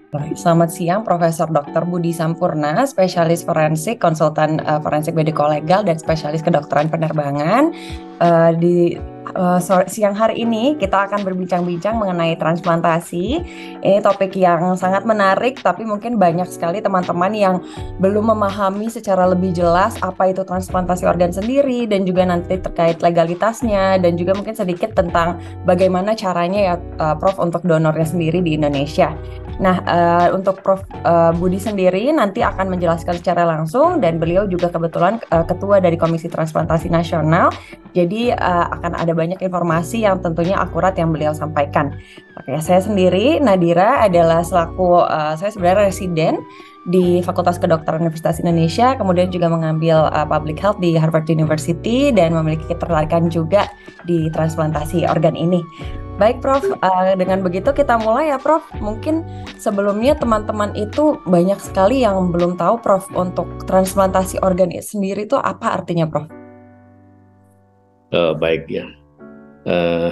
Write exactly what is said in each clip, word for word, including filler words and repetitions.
Baik, selamat siang Profesor Doktor Budi Sampurna, spesialis forensik, konsultan uh, forensik mediko-legal dan spesialis kedokteran penerbangan. Uh, di uh, sore- siang hari ini kita akan berbincang-bincang mengenai transplantasi. Ini topik yang sangat menarik, tapi mungkin banyak sekali teman-teman yang belum memahami secara lebih jelas apa itu transplantasi organ sendiri dan juga nanti terkait legalitasnya dan juga mungkin sedikit tentang bagaimana caranya ya uh, Prof untuk donornya sendiri di Indonesia. Nah, eh, untuk Prof eh, Budi sendiri nanti akan menjelaskan secara langsung dan beliau juga kebetulan eh, ketua dari Komisi Transplantasi Nasional. Jadi eh, akan ada banyak informasi yang tentunya akurat yang beliau sampaikan. Oke, saya sendiri Nadira adalah selaku eh, saya sebenarnya residen di Fakultas Kedokteran Universitas Indonesia, kemudian juga mengambil eh, Public Health di Harvard University dan memiliki ketertarikan juga di transplantasi organ ini. Baik, Prof. Eh, dengan begitu kita mulai ya, Prof. Mungkin sebelumnya teman-teman itu banyak sekali yang belum tahu, Prof, untuk transplantasi organ sendiri itu apa artinya, Prof? Eh, baik ya. Eh,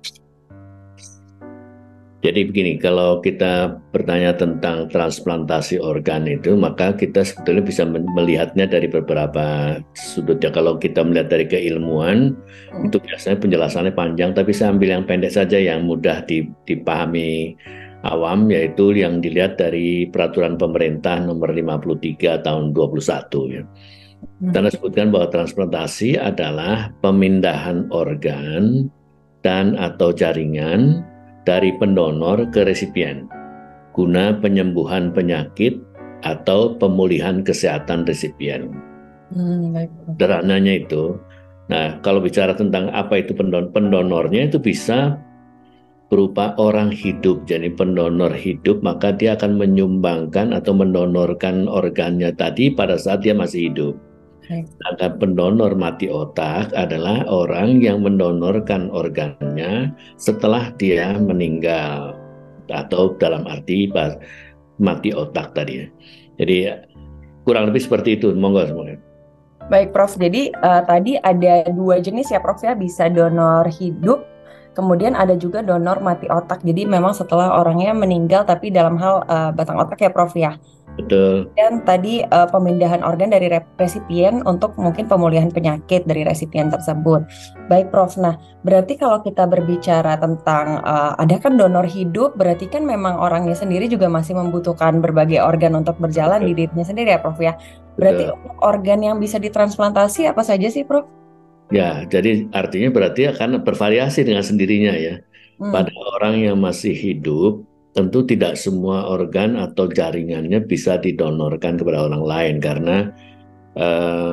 jadi begini, kalau kita bertanya tentang transplantasi organ itu, maka kita sebetulnya bisa melihatnya dari beberapa sudut ya. Kalau kita melihat dari keilmuan, Hmm. itu biasanya penjelasannya panjang, tapi saya ambil yang pendek saja yang mudah dipahami awam, yaitu yang dilihat dari peraturan pemerintah nomor lima puluh tiga tahun dua puluh satu ya. Hmm. Karena sebutkan bahwa transplantasi adalah pemindahan organ dan atau jaringan dari pendonor ke resipien guna penyembuhan penyakit atau pemulihan kesehatan resipien. Hmm, baik, Prof. Sederhananya itu. Nah, kalau bicara tentang apa itu pendon pendonornya itu bisa berupa orang hidup. Jadi pendonor hidup maka dia akan menyumbangkan atau mendonorkan organnya tadi pada saat dia masih hidup. Baik. Sedangkan pendonor mati otak adalah orang yang mendonorkan organnya setelah dia meninggal atau dalam arti pas mati otak tadi ya. Jadi kurang lebih seperti itu. Monggo semuanya. Baik, Prof. Jadi eh, tadi ada dua jenis ya, Prof ya, bisa donor hidup, kemudian ada juga donor mati otak. Jadi memang setelah orangnya meninggal, tapi dalam hal eh, batang otak ya, Prof ya. Betul. Dan tadi eh, pemindahan organ dari rep- resipien untuk mungkin pemulihan penyakit dari resipien tersebut. Baik, Prof. Nah, berarti kalau kita berbicara tentang eh, ada kan donor hidup, berarti kan memang orangnya sendiri juga masih membutuhkan berbagai organ untuk berjalan di Betul. dirinya sendiri ya, Prof ya. Berarti Betul. untuk organ yang bisa ditransplantasi apa saja sih, Prof? Ya, jadi artinya berarti akan bervariasi dengan sendirinya ya. Hmm. Pada orang yang masih hidup, tentu tidak semua organ atau jaringannya bisa didonorkan kepada orang lain karena eh,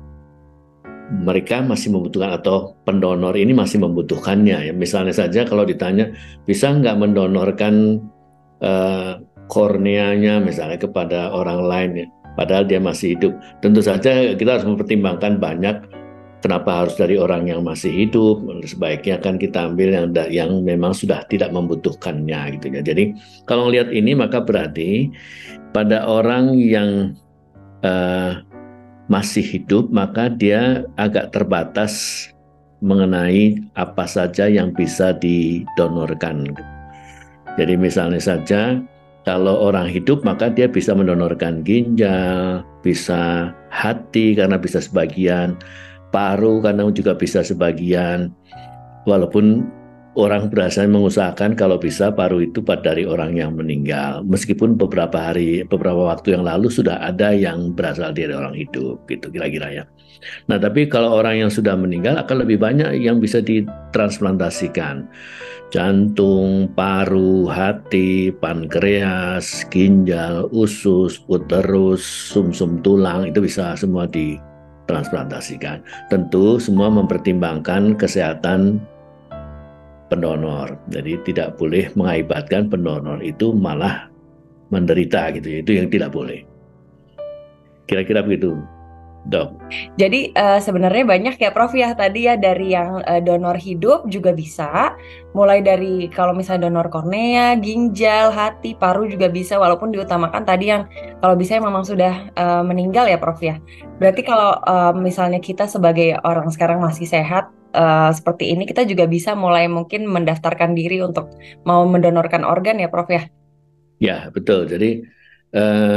mereka masih membutuhkan atau pendonor ini masih membutuhkannya ya. Misalnya saja kalau ditanya bisa nggak mendonorkan eh, korneanya misalnya kepada orang lain ya, padahal dia masih hidup. Tentu saja kita harus mempertimbangkan banyak kenapa harus dari orang yang masih hidup. Sebaiknya kan kita ambil yang yang memang sudah tidak membutuhkannya gitu ya. Jadi kalau melihat ini maka berarti pada orang yang eh, masih hidup, maka dia agak terbatas mengenai apa saja yang bisa didonorkan. Jadi misalnya saja, kalau orang hidup maka dia bisa mendonorkan ginjal, bisa hati karena bisa sebagian, paru karena juga bisa sebagian, walaupun orang berhasil mengusahakan kalau bisa paru itu dari orang yang meninggal. Meskipun beberapa hari, beberapa waktu yang lalu sudah ada yang berasal dari orang hidup, gitu kira-kira ya. Nah, tapi kalau orang yang sudah meninggal akan lebih banyak yang bisa ditransplantasikan. Jantung, paru, hati, pankreas, ginjal, usus, uterus, sumsum tulang, itu bisa semua ditransplantasikan. Tentu semua mempertimbangkan kesehatan pendonor. Jadi tidak boleh mengakibatkan pendonor itu malah menderita gitu. Itu yang tidak boleh. Kira-kira begitu, Dok. Jadi eh, sebenarnya banyak ya Prof ya tadi ya dari yang eh, donor hidup juga bisa, mulai dari kalau misalnya donor kornea, ginjal, hati, paru juga bisa walaupun diutamakan tadi yang kalau bisa yang memang sudah eh, meninggal ya Prof ya. Berarti kalau eh, misalnya kita sebagai orang sekarang masih sehat eh, seperti ini kita juga bisa mulai mungkin mendaftarkan diri untuk mau mendonorkan organ ya Prof ya. Ya, betul. Jadi eh,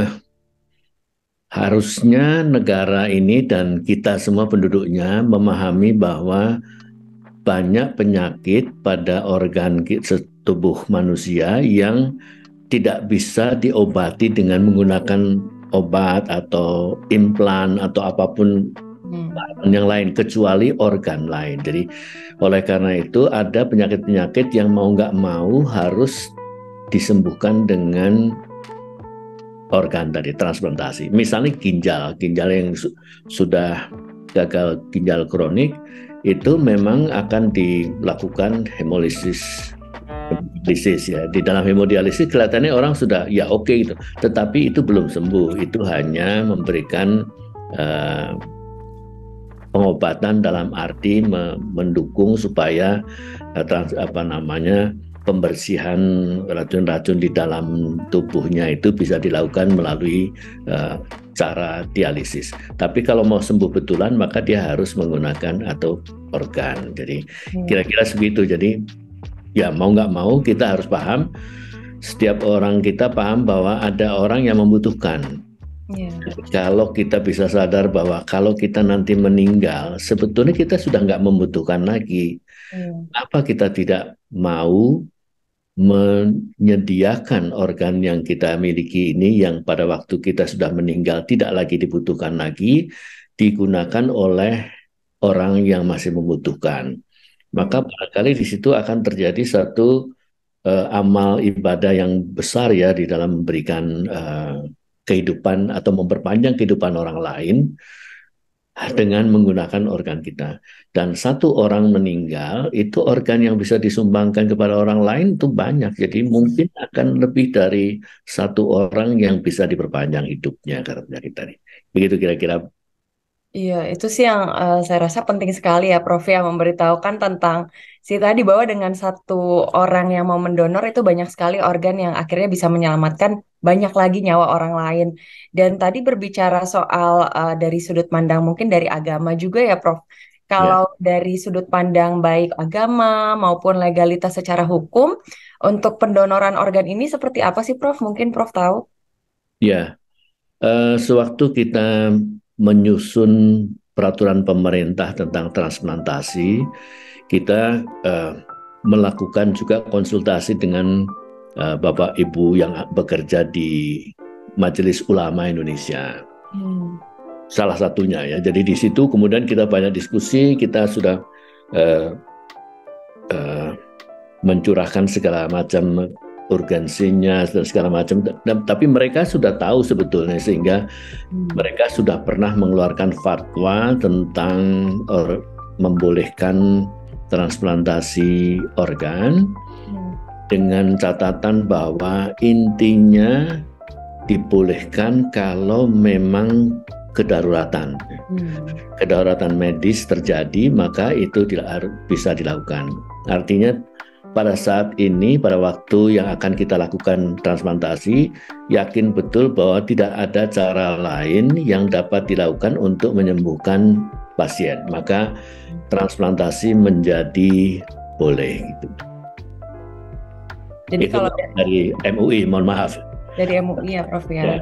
harusnya negara ini dan kita semua penduduknya memahami bahwa banyak penyakit pada organ tubuh manusia yang tidak bisa diobati dengan menggunakan obat atau implan atau apapun Hmm. yang lain kecuali organ lain. Jadi oleh karena itu ada penyakit-penyakit yang mau nggak mau harus disembuhkan dengan organ tadi transplantasi. Misalnya ginjal, ginjal yang su sudah gagal ginjal kronik itu memang akan dilakukan hemolisis. Hemodialisis ya. Di dalam hemodialisis kelihatannya orang sudah ya oke okay, gitu. Tetapi itu belum sembuh. Itu hanya memberikan uh, pengobatan dalam arti me mendukung supaya uh, trans apa namanya pembersihan racun-racun di dalam tubuhnya itu bisa dilakukan melalui uh, cara dialisis. Tapi kalau mau sembuh betulan maka dia harus menggunakan atau organ. Jadi kira-kira segitu. Jadi ya mau nggak mau kita harus paham, setiap orang kita paham bahwa ada orang yang membutuhkan. Yeah. Kalau kita bisa sadar bahwa kalau kita nanti meninggal, sebetulnya kita sudah nggak membutuhkan lagi. Yeah. Apa kita tidak mau menyediakan organ yang kita miliki ini yang pada waktu kita sudah meninggal tidak lagi dibutuhkan lagi, digunakan oleh orang yang masih membutuhkan. Maka barangkali di situ akan terjadi satu uh, amal ibadah yang besar ya di dalam memberikan uh, kehidupan atau memperpanjang kehidupan orang lain dengan menggunakan organ kita. Dan satu orang meninggal, itu organ yang bisa disumbangkan kepada orang lain itu banyak. Jadi mungkin akan lebih dari satu orang yang bisa diperpanjang hidupnya karena penyakit tadi. Begitu kira-kira. Iya, itu sih yang uh, saya rasa penting sekali ya, Prof, ya, memberitahukan tentang si tadi bahwa dengan satu orang yang mau mendonor itu banyak sekali organ yang akhirnya bisa menyelamatkan banyak lagi nyawa orang lain. Dan tadi berbicara soal uh, dari sudut pandang mungkin dari agama juga ya, Prof. Kalau yeah. dari sudut pandang baik agama maupun legalitas secara hukum, untuk pendonoran organ ini seperti apa sih, Prof? Mungkin Prof tahu? Ya, yeah. uh, sewaktu kita menyusun peraturan pemerintah tentang transplantasi, kita uh, melakukan juga konsultasi dengan uh, Bapak Ibu yang bekerja di Majelis Ulama Indonesia. Hmm. Salah satunya ya. Jadi di situ kemudian kita banyak diskusi, kita sudah uh, uh, mencurahkan segala macam urgensinya dan segala macam, tapi mereka sudah tahu sebetulnya sehingga hmm. mereka sudah pernah mengeluarkan fatwa tentang or, membolehkan transplantasi organ hmm. dengan catatan bahwa intinya dibolehkan kalau memang kedaruratan, hmm. kedaruratan medis terjadi maka itu bisa dilakukan. Artinya pada saat ini, pada waktu yang akan kita lakukan transplantasi, yakin betul bahwa tidak ada cara lain yang dapat dilakukan untuk menyembuhkan pasien. Maka transplantasi menjadi boleh. Gitu. Jadi itu kalau dari M U I, mohon maaf. Dari M U I ya, Prof ya. ya.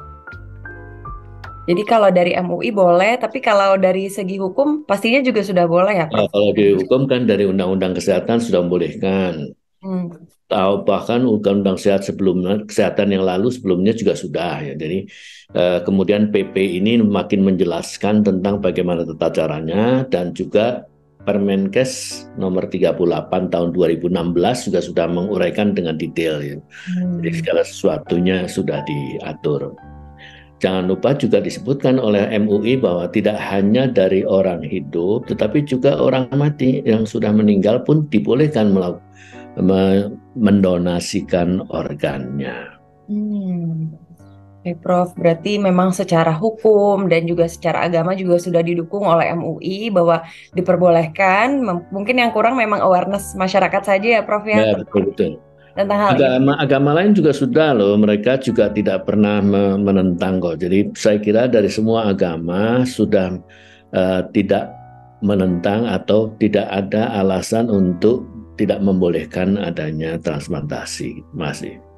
Jadi kalau dari M U I boleh, tapi kalau dari segi hukum pastinya juga sudah boleh ya, Prof? Nah, kalau di hukum kan dari Undang-Undang Kesehatan sudah membolehkan. Hmm. Tahu bahkan Undang-Undang Sehat sebelumnya, Kesehatan yang lalu sebelumnya juga sudah ya. Jadi eh, kemudian P P ini makin menjelaskan tentang bagaimana tata caranya dan juga Permenkes nomor tiga puluh delapan tahun dua ribu enam belas juga sudah menguraikan dengan detail ya. Hmm. Jadi segala sesuatunya sudah diatur. Jangan lupa juga disebutkan oleh M U I bahwa tidak hanya dari orang hidup, tetapi juga orang mati yang sudah meninggal pun dibolehkan melakukan mendonasikan organnya. Hmm. Oke, Prof. Berarti memang secara hukum dan juga secara agama juga sudah didukung oleh M U I bahwa diperbolehkan. Mungkin yang kurang memang awareness masyarakat saja ya, Prof ya. Ya, betul betul. Tentang hal agama, ini. Agama lain juga sudah loh, mereka juga tidak pernah menentang kok. Jadi saya kira dari semua agama sudah uh, tidak menentang atau tidak ada alasan untuk tidak membolehkan adanya transplantasi masih.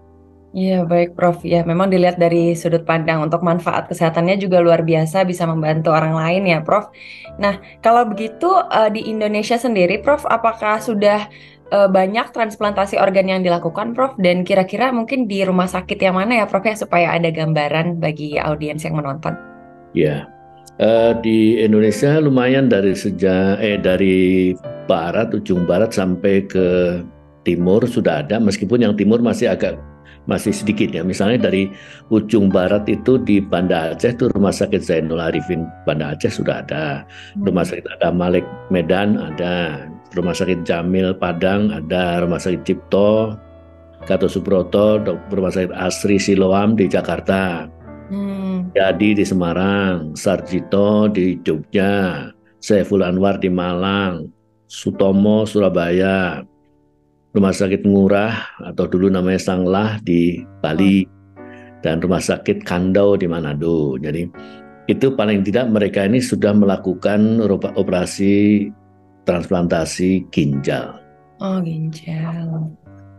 Iya, baik Prof. Ya, memang dilihat dari sudut pandang untuk manfaat kesehatannya juga luar biasa bisa membantu orang lain ya, Prof. Nah, kalau begitu eh, di Indonesia sendiri, Prof, apakah sudah eh, banyak transplantasi organ yang dilakukan, Prof? Dan kira-kira mungkin di rumah sakit yang mana ya, Prof, ya, supaya ada gambaran bagi audiens yang menonton. Ya, eh, di Indonesia lumayan dari sejak eh dari barat, ujung barat sampai ke timur sudah ada, meskipun yang timur masih agak masih sedikit ya. Misalnya dari ujung barat itu di Banda Aceh itu Rumah Sakit Zainul Arifin Banda Aceh sudah ada, Rumah Hmm. Sakit ada Malik Medan ada, Rumah Sakit Jamil Padang ada, Rumah Sakit Cipto Gatot Subroto, Rumah Sakit Asri Siloam di Jakarta. Hmm. Jadi di Semarang, Sarjito di Jogja, Saiful Anwar di Malang, Sutomo Surabaya, Rumah Sakit Ngurah atau dulu namanya Sanglah di Oh, Bali, dan Rumah Sakit Kandau di Manado. Jadi itu paling tidak mereka ini sudah melakukan operasi transplantasi ginjal. oh, ginjal.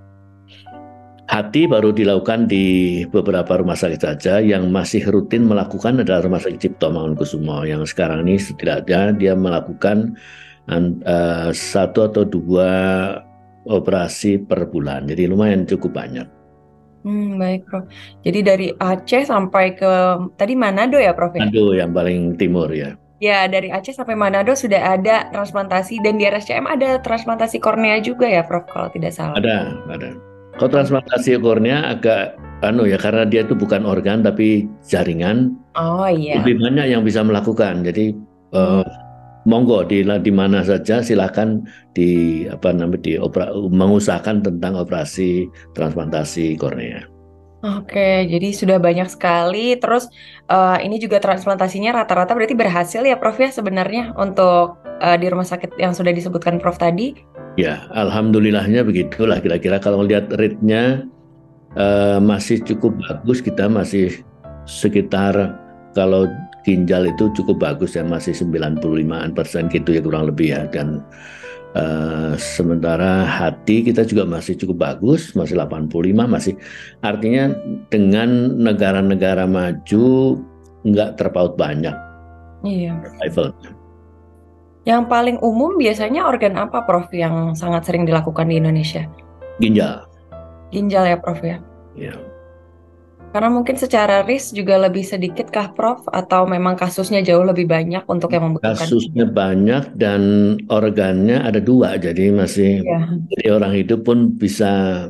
Hati baru dilakukan di beberapa rumah sakit saja, yang masih rutin melakukan adalah Rumah Sakit Cipto Mangunkusumo yang sekarang ini setidaknya dia melakukan uh, satu atau dua operasi per bulan. Jadi lumayan cukup banyak. Hmm, baik, Prof. Jadi dari Aceh sampai ke tadi Manado ya, Prof, ya? Aduh, yang paling timur ya. Ya, dari Aceh sampai Manado sudah ada transplantasi dan di R S C M ada transplantasi kornea juga ya, Prof, kalau tidak salah. Ada, ada. Kalau Oh, transplantasi kornea agak anu ya, karena dia itu bukan organ tapi jaringan, oh iya. lebih banyak yang bisa melakukan. Jadi Hmm, eh, monggo di di mana saja silakan di apa namanya di opera, mengusahakan tentang operasi transplantasi kornea. oke, jadi sudah banyak sekali. Terus eh, ini juga transplantasinya rata-rata berarti berhasil ya, Prof, ya sebenarnya untuk eh, di rumah sakit yang sudah disebutkan Prof tadi. Ya, alhamdulillahnya begitulah kira-kira kalau lihat rate-nya eh, masih cukup bagus, kita masih sekitar kalau ginjal itu cukup bagus ya masih sembilan puluh lima persen gitu ya kurang lebih ya, dan eh, sementara hati kita juga masih cukup bagus masih delapan puluh lima, masih artinya dengan negara-negara maju nggak terpaut banyak Iya. levelnya. Yang paling umum biasanya organ apa, Prof, yang sangat sering dilakukan di Indonesia? Ginjal Ginjal ya, Prof, ya. ya. Karena mungkin secara risk juga lebih sedikit kah, Prof? Atau memang kasusnya jauh lebih banyak untuk yang membutuhkan Kasusnya ginjal? banyak dan organnya ada dua, jadi masih Iya. jadi orang hidup pun bisa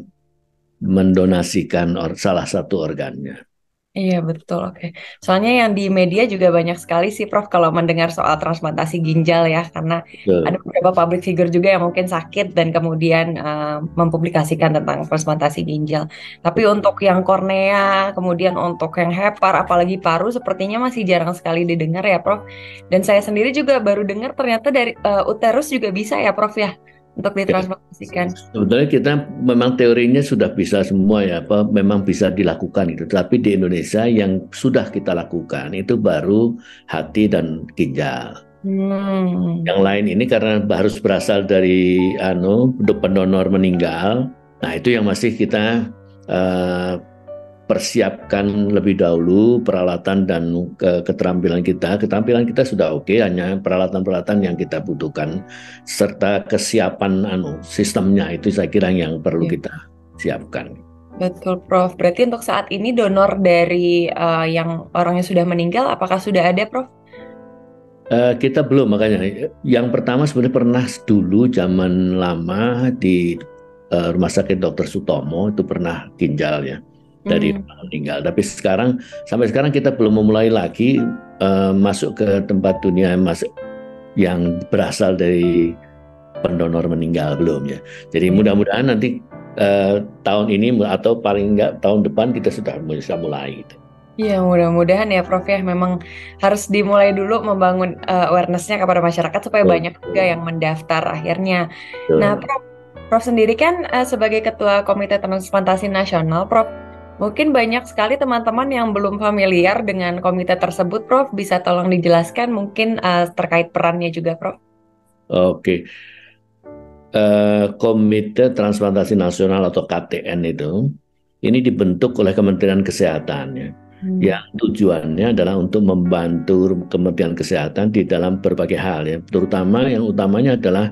mendonasikan or, salah satu organnya. Iya, betul. Oke. Soalnya yang di media juga banyak sekali sih, Prof, kalau mendengar soal transplantasi ginjal ya. Karena ada Betul. beberapa public figure juga yang mungkin sakit dan kemudian eh, mempublikasikan tentang transplantasi ginjal. Tapi untuk yang kornea, kemudian untuk yang hepar, apalagi paru, sepertinya masih jarang sekali didengar ya, Prof. Dan saya sendiri juga baru dengar ternyata dari eh, uterus juga bisa ya, Prof, ya, untuk Ya. ditransplantasikan. Sebetulnya kita memang teorinya sudah bisa semua ya, apa memang bisa dilakukan itu. Tapi di Indonesia yang sudah kita lakukan itu baru hati dan ginjal. Hmm. Yang lain ini karena harus berasal dari anu pendonor meninggal. Nah itu yang masih kita eh, persiapkan lebih dahulu peralatan dan ke keterampilan kita. Keterampilan kita sudah oke, hanya peralatan-peralatan yang kita butuhkan serta kesiapan anu sistemnya itu saya kira yang perlu Ya. kita siapkan. Betul, Prof. Berarti untuk saat ini donor dari eh, yang orangnya sudah meninggal, apakah sudah ada, Prof? Eh, kita belum, makanya yang pertama sebenarnya pernah dulu zaman lama di eh, Rumah Sakit Dokter Sutomo itu pernah ginjal ya dari Hmm, orang meninggal. Tapi sekarang sampai sekarang kita belum memulai lagi eh, masuk ke tempat dunia masuk yang berasal dari pendonor meninggal, belum ya. Jadi ya. mudah-mudahan nanti eh, tahun ini atau paling enggak tahun depan kita sudah bisa mulai gitu. Iya, mudah-mudahan ya, Prof, ya. Memang harus dimulai dulu membangun eh, awareness-nya kepada masyarakat supaya Betul, banyak juga yang mendaftar akhirnya. Nah, betul. Prof, Prof sendiri kan eh, sebagai Ketua Komite Transplantasi Nasional, Prof, mungkin banyak sekali teman-teman yang belum familiar dengan komite tersebut, Prof. Bisa tolong dijelaskan mungkin eh, terkait perannya juga, Prof? Oke. eh, Komite Transplantasi Nasional atau K T N itu ini dibentuk oleh Kementerian Kesehatan ya. Hmm. Yang tujuannya adalah untuk membantu Kementerian Kesehatan di dalam berbagai hal ya, terutama yang utamanya adalah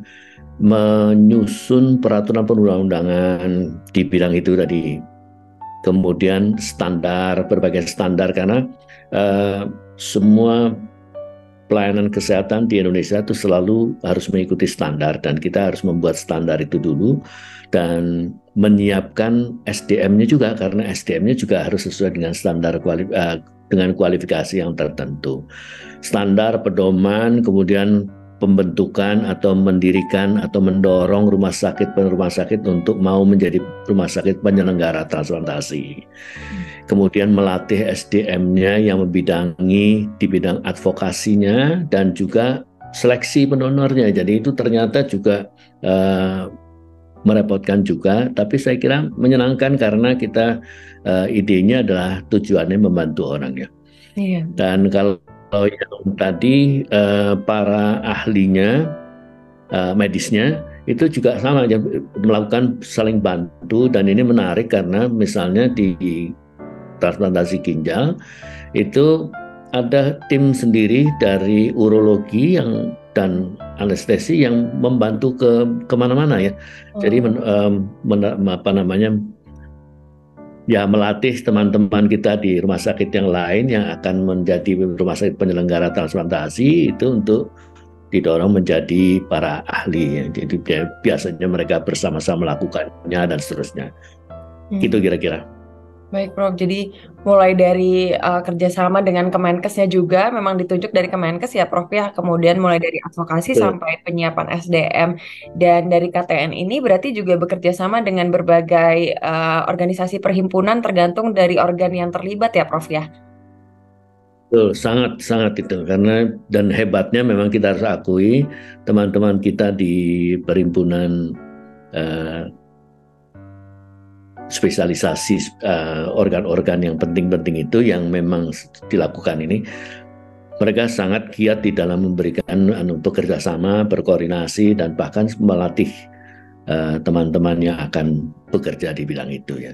menyusun peraturan perundang-undangan di bidang itu tadi. Kemudian standar, berbagai standar, karena uh, semua pelayanan kesehatan di Indonesia itu selalu harus mengikuti standar, dan kita harus membuat standar itu dulu dan menyiapkan S D M-nya juga, karena S D M-nya juga harus sesuai dengan standar kuali, uh, dengan kualifikasi yang tertentu. Standar, pedoman, kemudian pembentukan atau mendirikan atau mendorong rumah sakit rumah sakit untuk mau menjadi rumah sakit penyelenggara transplantasi. Kemudian melatih S D M-nya yang membidangi di bidang advokasinya dan juga seleksi pendonornya. Jadi itu ternyata juga uh, merepotkan juga, tapi saya kira menyenangkan karena kita uh, idenya adalah tujuannya membantu orang ya. Iya. Dan kalau Oh, yang tadi eh, para ahlinya, eh, medisnya itu juga sama ya, melakukan saling bantu, dan ini menarik karena misalnya di transplantasi ginjal itu ada tim sendiri dari urologi yang dan anestesi yang membantu ke kemana-mana ya. Oh. Jadi men, um, men, apa namanya? Ya, melatih teman-teman kita di rumah sakit yang lain yang akan menjadi rumah sakit penyelenggara transplantasi itu untuk didorong menjadi para ahli ya. Jadi biasanya mereka bersama-sama melakukannya dan seterusnya. Hmm. Gitu kira-kira. Baik Prof, jadi mulai dari uh, kerjasama dengan Kemenkesnya juga memang ditunjuk dari Kemenkes ya Prof ya, kemudian mulai dari advokasi Betul. Sampai penyiapan S D M, dan dari K T N ini berarti juga bekerja sama dengan berbagai uh, organisasi perhimpunan tergantung dari organ yang terlibat ya Prof ya. Betul, sangat sangat itu, karena dan hebatnya memang kita harus akui teman-teman kita di perhimpunan uh, spesialisasi organ-organ uh, yang penting-penting itu yang memang dilakukan ini, mereka sangat giat di dalam memberikan untuk kerjasama, berkoordinasi, dan bahkan melatih uh, teman-teman yang akan bekerja di bidang itu ya.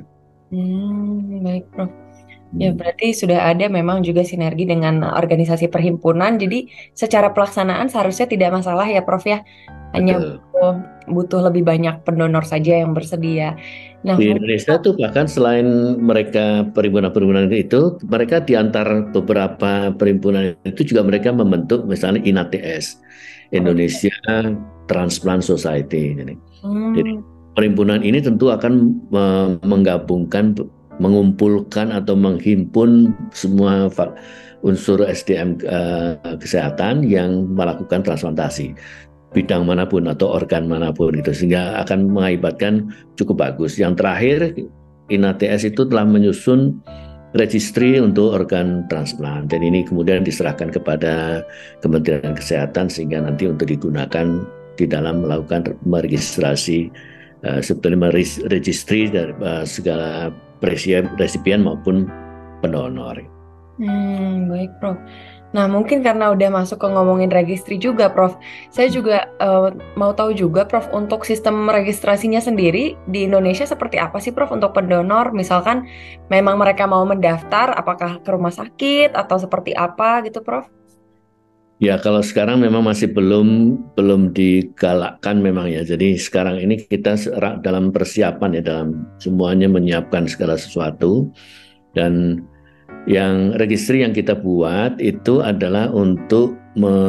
Hmm, baik Prof. Ya berarti sudah ada memang juga sinergi dengan organisasi perhimpunan, jadi secara pelaksanaan seharusnya tidak masalah ya Prof ya, hanya butuh, butuh lebih banyak pendonor saja yang bersedia. Nah, di Indonesia tuh bahkan selain mereka perhimpunan-perhimpunan itu, mereka di antara beberapa perhimpunan itu juga mereka membentuk misalnya I N A T S, Indonesia Transplant Society. Hmm. Jadi perhimpunan ini tentu akan menggabungkan, mengumpulkan atau menghimpun semua unsur S D M uh, kesehatan yang melakukan transplantasi, bidang manapun atau organ manapun itu, sehingga akan mengakibatkan cukup bagus. Yang terakhir, I N A T S itu telah menyusun registry untuk organ transplant, dan ini kemudian diserahkan kepada Kementerian Kesehatan sehingga nanti untuk digunakan di dalam melakukan meregistrasi uh, sebetulnya meregistri dari uh, segala resipien maupun pendonor. Hmm, baik Prof. Nah mungkin karena udah masuk ke ngomongin registri juga Prof, saya juga uh, mau tahu juga Prof, untuk sistem registrasinya sendiri di Indonesia seperti apa sih Prof untuk pendonor? Misalkan memang mereka mau mendaftar, apakah ke rumah sakit atau seperti apa gitu Prof? Ya kalau sekarang memang masih belum belum digalakkan memang ya. Jadi sekarang ini kita dalam persiapan ya, dalam semuanya menyiapkan segala sesuatu, dan yang registry yang kita buat itu adalah untuk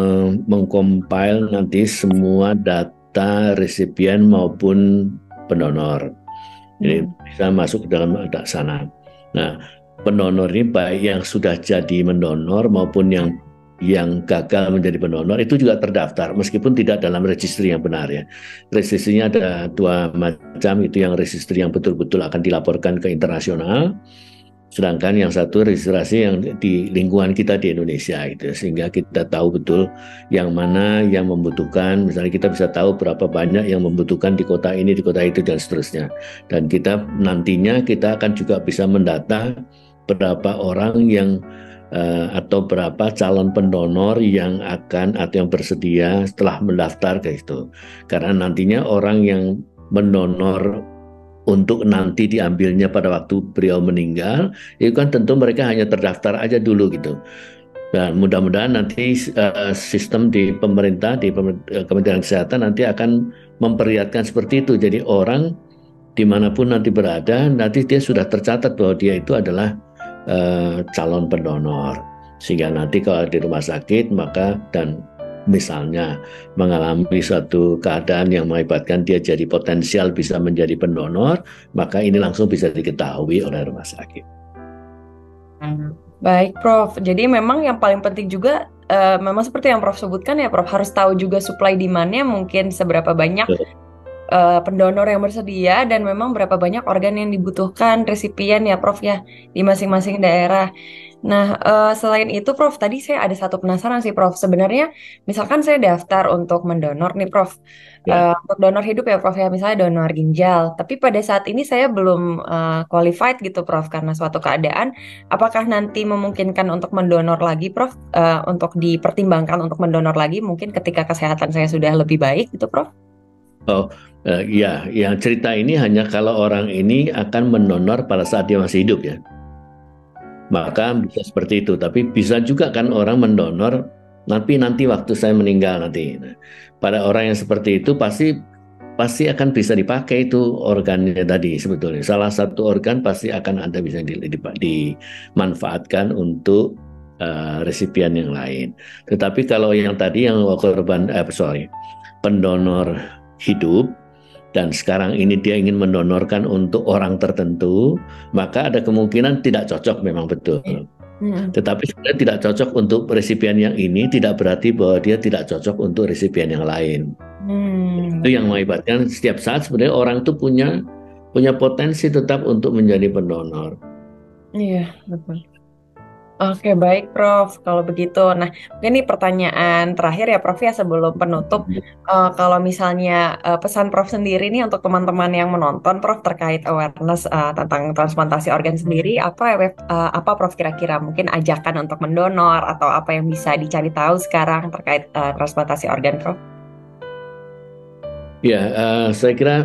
mengcompile nanti semua data resipien maupun pendonor. Jadi hmm. bisa masuk ke dalam sana. Nah, pendonor ini baik yang sudah jadi mendonor maupun yang yang gagal menjadi pendonor itu juga terdaftar meskipun tidak dalam registry yang benar ya. Registrinya ada dua macam, itu yang registry yang betul-betul akan dilaporkan ke internasional, sedangkan yang satu registrasi yang di lingkungan kita di Indonesia itu, sehingga kita tahu betul yang mana yang membutuhkan. Misalnya kita bisa tahu berapa banyak yang membutuhkan di kota ini, di kota itu, dan seterusnya. Dan kita nantinya kita akan juga bisa mendata berapa orang yang Uh, atau berapa calon pendonor yang akan atau yang bersedia setelah mendaftar ke itu. Karena nantinya orang yang mendonor untuk nanti diambilnya pada waktu beliau meninggal, itu kan tentu mereka hanya terdaftar aja dulu gitu. Dan mudah-mudahan nanti uh, sistem di pemerintah, di pemer- Kementerian Kesehatan nanti akan memperlihatkan seperti itu. Jadi orang dimanapun nanti berada, nanti dia sudah tercatat bahwa dia itu adalah uh, calon pendonor. Sehingga nanti kalau di rumah sakit, maka dan misalnya mengalami suatu keadaan yang mengakibatkan dia jadi potensial bisa menjadi pendonor, maka ini langsung bisa diketahui oleh rumah sakit. Baik, Prof. Jadi memang yang paling penting juga, uh, memang seperti yang Prof sebutkan ya, Prof, harus tahu juga supply demand-nya mungkin seberapa banyak uh, pendonor yang bersedia dan memang berapa banyak organ yang dibutuhkan resipien ya, Prof ya, di masing-masing daerah. Nah, uh, selain itu, Prof, tadi saya ada satu penasaran sih, Prof. Sebenarnya, misalkan saya daftar untuk mendonor nih, Prof. Ya. Uh, untuk donor hidup ya, Prof, ya, misalnya donor ginjal. Tapi pada saat ini saya belum uh, qualified gitu, Prof, karena suatu keadaan. Apakah nanti memungkinkan untuk mendonor lagi, Prof? Uh, untuk dipertimbangkan untuk mendonor lagi, mungkin ketika kesehatan saya sudah lebih baik, gitu, Prof? Oh, uh, ya, yang cerita ini hanya kalau orang ini akan mendonor pada saat dia masih hidup ya. Maka bisa seperti itu, tapi bisa juga kan orang mendonor nanti nanti waktu saya meninggal nanti. Nah, pada orang yang seperti itu pasti pasti akan bisa dipakai itu organnya tadi sebetulnya. Salah satu organ pasti akan ada bisa di, di, dimanfaatkan untuk uh, resipien yang lain. Tetapi kalau yang tadi yang korban eh, sorry pendonor hidup dan sekarang ini dia ingin mendonorkan untuk orang tertentu, maka ada kemungkinan tidak cocok memang betul. Hmm. Tetapi sebenarnya tidak cocok untuk resipien yang ini tidak berarti bahwa dia tidak cocok untuk resipien yang lain. Hmm. Itu yang mengakibatkan setiap saat sebenarnya orang itu punya punya potensi tetap untuk menjadi pendonor. Iya, betul. Oke, baik, Prof. Kalau begitu, nah ini pertanyaan terakhir ya, Prof, ya sebelum penutup. Uh, kalau misalnya uh, pesan Prof sendiri nih untuk teman-teman yang menonton, Prof, terkait awareness uh, tentang transplantasi organ sendiri, apa uh, apa Prof kira-kira mungkin ajakan untuk mendonor atau apa yang bisa dicari tahu sekarang terkait uh, transplantasi organ, Prof? Ya, uh, saya kira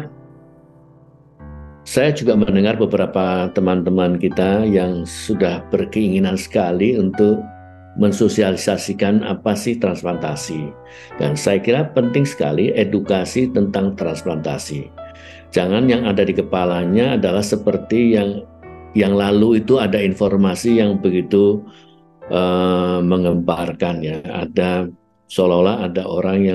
saya juga mendengar beberapa teman-teman kita yang sudah berkeinginan sekali untuk mensosialisasikan apa sih transplantasi. Dan saya kira penting sekali edukasi tentang transplantasi. Jangan yang ada di kepalanya adalah seperti yang yang lalu itu ada informasi yang begitu uh, mengembarkan ya. Ada seolah-olah ada orang yang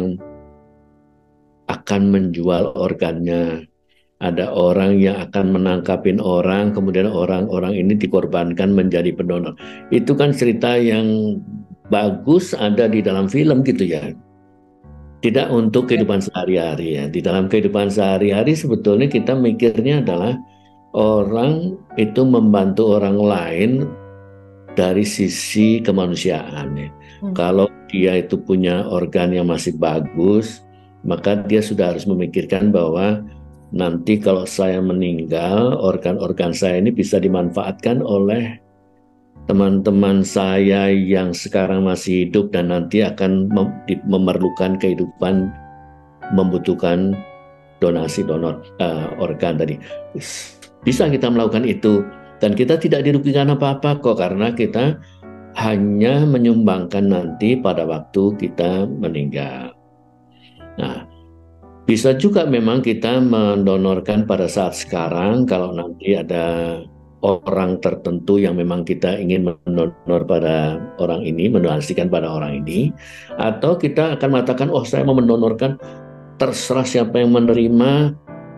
akan menjual organnya. Ada orang yang akan menangkapin orang, kemudian orang-orang ini dikorbankan menjadi pendonor. Itu kan cerita yang bagus ada di dalam film gitu ya. Tidak untuk kehidupan sehari-hari ya. Di dalam kehidupan sehari-hari sebetulnya kita mikirnya adalah orang itu membantu orang lain dari sisi kemanusiaan ya. Hmm. Kalau dia itu punya organ yang masih bagus, maka dia sudah harus memikirkan bahwa nanti kalau saya meninggal, organ-organ saya ini bisa dimanfaatkan oleh teman-teman saya yang sekarang masih hidup dan nanti akan mem memerlukan kehidupan, membutuhkan donasi donor uh, organ tadi. Bisa kita melakukan itu dan kita tidak dirugikan apa-apa kok karena kita hanya menyumbangkan nanti pada waktu kita meninggal. Nah, bisa juga memang kita mendonorkan pada saat sekarang kalau nanti ada orang tertentu yang memang kita ingin mendonor pada orang ini, mendonasikan pada orang ini, atau kita akan mengatakan, oh saya mau mendonorkan, terserah siapa yang menerima.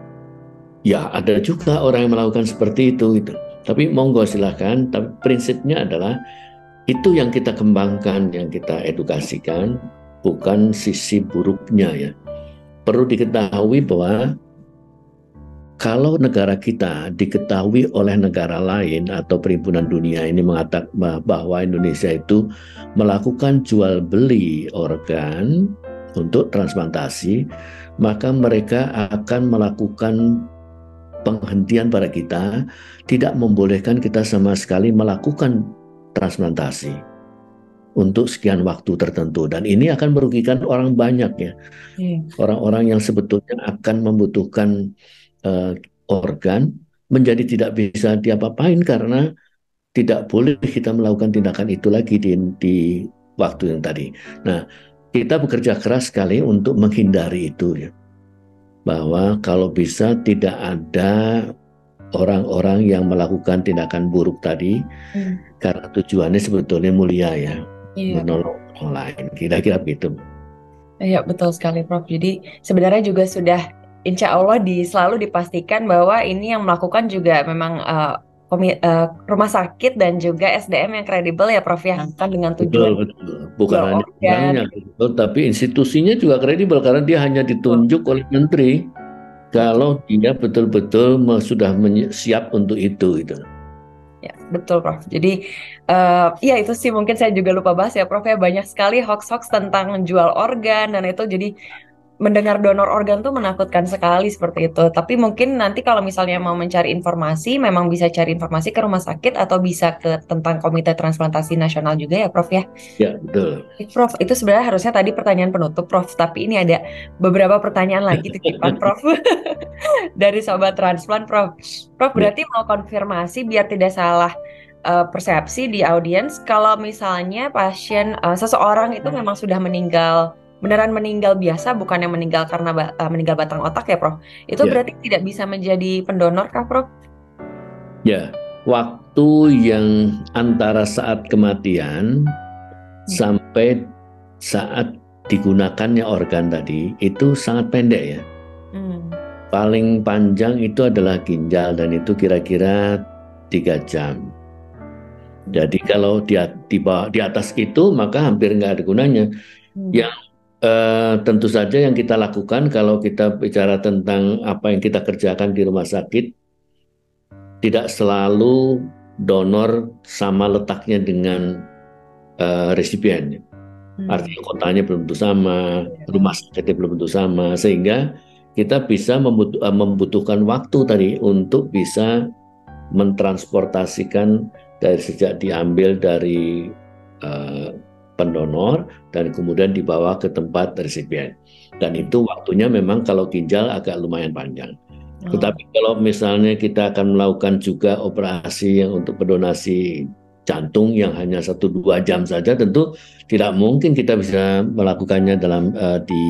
Ya ada juga orang yang melakukan seperti itu gitu. Tapi monggo silahkan, tapi prinsipnya adalah itu yang kita kembangkan, yang kita edukasikan, bukan sisi buruknya ya. Perlu diketahui bahwa kalau negara kita diketahui oleh negara lain atau perhimpunan dunia ini mengatakan bahwa Indonesia itu melakukan jual beli organ untuk transplantasi, maka mereka akan melakukan penghentian pada kita, tidak membolehkan kita sama sekali melakukan transplantasi untuk sekian waktu tertentu, dan ini akan merugikan orang banyak ya, orang-orang yang sebetulnya akan membutuhkan uh, organ menjadi tidak bisa diapa-apain karena tidak boleh kita melakukan tindakan itu lagi di, di waktu yang tadi. Nah, kita bekerja keras sekali untuk menghindari itu ya. Bahwa kalau bisa tidak ada orang-orang yang melakukan tindakan buruk tadi hmm. karena tujuannya sebetulnya mulia ya, iya, menolong orang lain. Kira-kira begitu. Iya, betul sekali Prof. Jadi sebenarnya juga sudah insya Allah di, selalu dipastikan bahwa ini yang melakukan juga memang uh, Komi, uh, rumah sakit dan juga S D M yang kredibel ya Prof ya, kan dengan tujuan betul, betul. Bukan hanya orangnya kredibel, tapi institusinya juga kredibel karena dia hanya ditunjuk betul. oleh menteri kalau dia betul-betul sudah siap untuk itu gitu. Ya, betul Prof. Jadi uh, ya itu sih mungkin saya juga lupa bahas ya Prof ya, banyak sekali hoax-hoax tentang jual organ dan itu, jadi mendengar donor organ tuh menakutkan sekali seperti itu. Tapi mungkin nanti kalau misalnya mau mencari informasi, memang bisa cari informasi ke rumah sakit atau bisa ke tentang Komite Transplantasi Nasional juga ya Prof ya? Ya, betul. Prof, itu sebenarnya harusnya tadi pertanyaan penutup Prof, tapi ini ada beberapa pertanyaan lagi titipan Prof dari Sobat Transplant Prof. Prof berarti mau konfirmasi biar tidak salah uh, persepsi di audiens, kalau misalnya pasien uh, seseorang itu memang sudah meninggal, beneran meninggal biasa, bukan yang meninggal karena uh, meninggal batang otak ya Prof, itu ya. Berarti tidak bisa menjadi pendonor kah Prof? Ya, waktu yang antara saat kematian hmm. sampai saat digunakannya organ tadi itu sangat pendek ya. Hmm. Paling panjang itu adalah ginjal dan itu kira-kira tiga jam. Jadi kalau di, di, di atas itu maka hampir nggak ada gunanya. Hmm. Yang eh, tentu saja yang kita lakukan kalau kita bicara tentang apa yang kita kerjakan di rumah sakit, tidak selalu donor sama letaknya dengan eh, resipien. Hmm. Artinya kotanya belum tentu sama, rumah sakitnya belum tentu sama, sehingga kita bisa membutuh, membutuhkan waktu tadi untuk bisa mentransportasikan dari sejak diambil dari uh, pendonor dan kemudian dibawa ke tempat resipien. Dan itu waktunya memang kalau ginjal agak lumayan panjang. Oh. Tetapi kalau misalnya kita akan melakukan juga operasi yang untuk pendonasi jantung yang hanya satu dua jam saja, tentu tidak mungkin kita bisa melakukannya dalam uh, di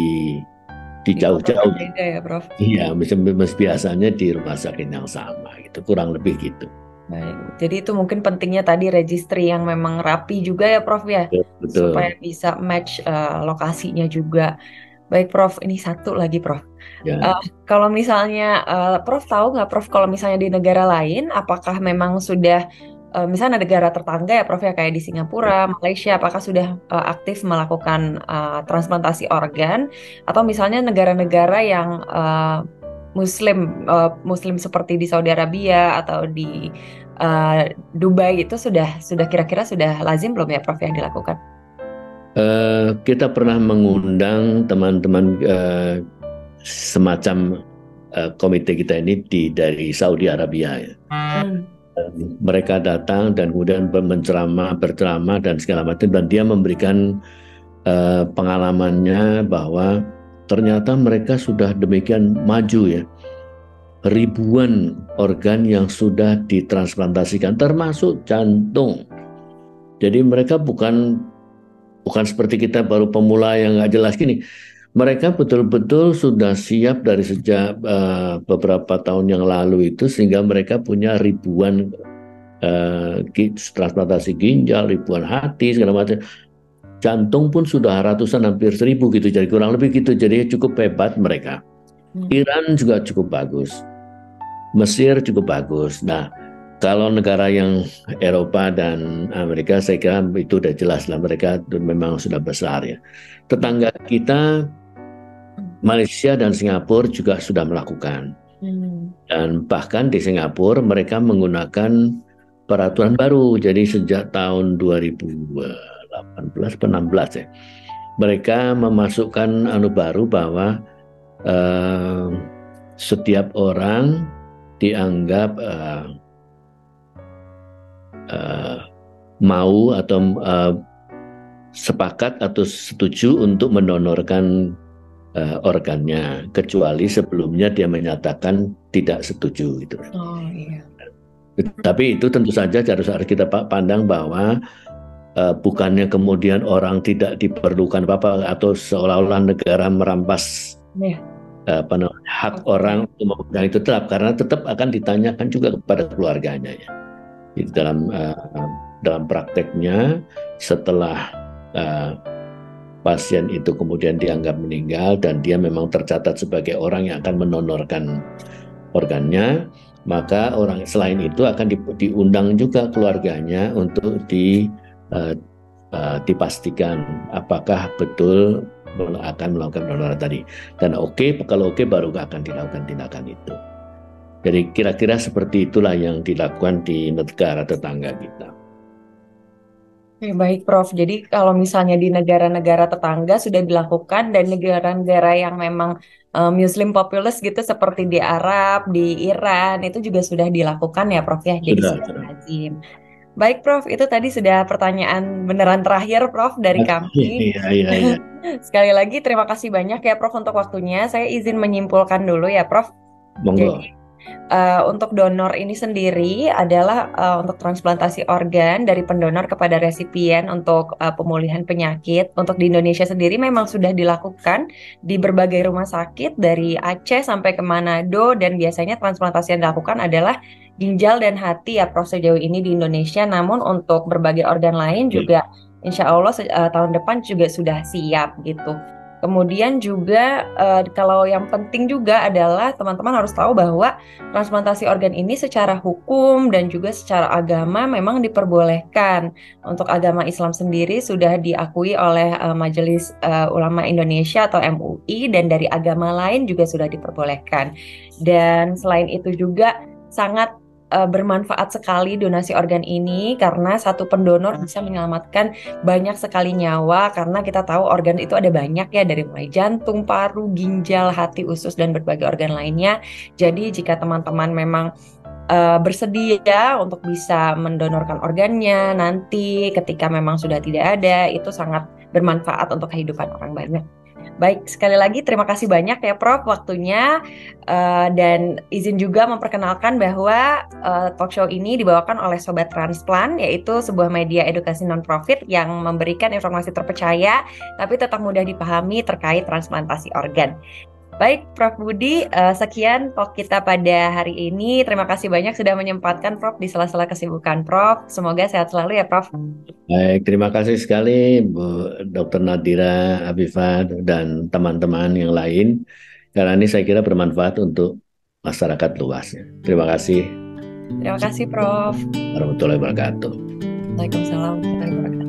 di jauh-jauh. Ya, Prof. Iya, biasanya di rumah sakit yang sama, gitu, kurang lebih gitu. Baik, jadi itu mungkin pentingnya tadi registry yang memang rapi juga ya, Prof ya, betul. Supaya bisa match uh, lokasinya juga. Baik, Prof. Ini satu lagi, Prof. Ya. Uh, kalau misalnya, uh, Prof tahu nggak, Prof, kalau misalnya di negara lain, apakah memang sudah Uh, misalnya negara tetangga ya Prof ya, kayak di Singapura, Malaysia, apakah sudah uh, aktif melakukan uh, transplantasi organ, atau misalnya negara-negara yang uh, Muslim, uh, Muslim seperti di Saudi Arabia atau di uh, Dubai itu sudah sudah kira-kira sudah lazim belum ya Prof yang dilakukan? Uh, kita pernah mengundang teman-teman uh, semacam uh, komite kita ini di dari Saudi Arabia ya. Hmm. Mereka datang dan kemudian menceramah, berceramah dan segala macam, dan dia memberikan uh, pengalamannya bahwa ternyata mereka sudah demikian maju ya, ribuan organ yang sudah ditransplantasikan termasuk jantung. Jadi mereka bukan bukan seperti kita baru pemula yang nggak jelas gini. Mereka betul-betul sudah siap dari sejak uh, beberapa tahun yang lalu itu, sehingga mereka punya ribuan uh, transplantasi ginjal, ribuan hati, segala macam. Jantung pun sudah ratusan, hampir seribu gitu, jadi kurang lebih gitu. Jadi cukup hebat mereka. Hmm. Iran juga cukup bagus, Mesir cukup bagus. Nah, kalau negara yang Eropa dan Amerika, saya kira itu udah jelas lah, mereka memang sudah besar ya. Tetangga kita Malaysia dan Singapura juga sudah melakukan. Hmm. Dan bahkan di Singapura mereka menggunakan peraturan baru. Jadi sejak tahun dua ribu delapan belas atau enam belas ya, mereka memasukkan anu baru bahwa uh, setiap orang dianggap uh, uh, mau atau uh, sepakat atau setuju untuk mendonorkan uh, organnya, kecuali sebelumnya dia menyatakan tidak setuju gitu. Oh iya. Tapi itu tentu saja harus kita pandang bahwa uh, bukannya kemudian orang tidak diperlukan apa-apa atau seolah-olah negara merampas yeah. uh, apa namanya, hak okay. orang untuk memegang itu tetap, karena tetap akan ditanyakan juga kepada keluarganya ya. Di dalam uh, dalam prakteknya setelah uh, pasien itu kemudian dianggap meninggal dan dia memang tercatat sebagai orang yang akan mendonorkan organnya, maka orang selain itu akan di, diundang juga keluarganya untuk di, uh, uh, dipastikan apakah betul akan melakukan donor tadi. Dan oke, okay, kalau oke okay, baru akan dilakukan tindakan itu. Jadi kira-kira seperti itulah yang dilakukan di negara tetangga kita. Oke, baik Prof. Jadi kalau misalnya di negara-negara tetangga sudah dilakukan dan negara-negara yang memang uh, Muslim populous gitu seperti di Arab, di Iran itu juga sudah dilakukan ya Prof ya. Jadi sudah, sudah lazim. Baik Prof, itu tadi sudah pertanyaan beneran terakhir Prof dari kami. Iya, iya, iya. Sekali lagi terima kasih banyak ya Prof untuk waktunya. Saya izin menyimpulkan dulu ya Prof. Monggo. Jadi Uh, untuk donor ini sendiri adalah uh, untuk transplantasi organ dari pendonor kepada resipien untuk uh, pemulihan penyakit. Untuk di Indonesia sendiri memang sudah dilakukan di berbagai rumah sakit dari Aceh sampai ke Manado, dan biasanya transplantasi yang dilakukan adalah ginjal dan hati ya Prof sejauh ini di Indonesia. Namun untuk berbagai organ lain juga insya Allah uh, tahun depan juga sudah siap gitu. Kemudian juga uh, kalau yang penting juga adalah teman-teman harus tahu bahwa transplantasi organ ini secara hukum dan juga secara agama memang diperbolehkan. Untuk agama Islam sendiri sudah diakui oleh uh, Majelis uh, Ulama Indonesia atau M U I, dan dari agama lain juga sudah diperbolehkan. Dan selain itu juga sangat Uh, bermanfaat sekali donasi organ ini karena satu pendonor bisa menyelamatkan banyak sekali nyawa, karena kita tahu organ itu ada banyak ya, dari mulai jantung, paru, ginjal, hati, usus, dan berbagai organ lainnya. Jadi jika teman-teman memang uh, bersedia untuk bisa mendonorkan organnya nanti ketika memang sudah tidak ada, itu sangat bermanfaat untuk kehidupan orang banyak. Baik, sekali lagi terima kasih banyak ya Prof waktunya, uh, dan izin juga memperkenalkan bahwa uh, talk show ini dibawakan oleh Sobat Transplant, yaitu sebuah media edukasi non-profit yang memberikan informasi terpercaya tapi tetap mudah dipahami terkait transplantasi organ. Baik, Prof Budi, uh, sekian talk kita pada hari ini. Terima kasih banyak sudah menyempatkan Prof di sela-sela kesibukan Prof. Semoga sehat selalu ya Prof. Baik, terima kasih sekali Bu Dokter Nadira Afifah dan teman-teman yang lain. Karena ini saya kira bermanfaat untuk masyarakat luas. Terima kasih. Terima kasih Prof. Warahmatullahi wabarakatuh. Waalaikumsalam warahmatullahi wabarakatuh.